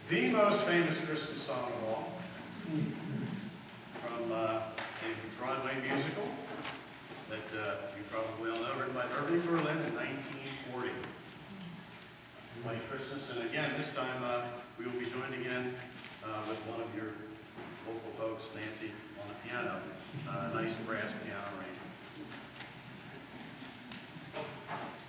The most famous Christmas song of all, from a Broadway musical that you probably all know, written by Irving Berlin in 1940. White Christmas, and again, this time we will be joined again with one of your local folks, Nancy, on the piano. Nice brass piano arrangement.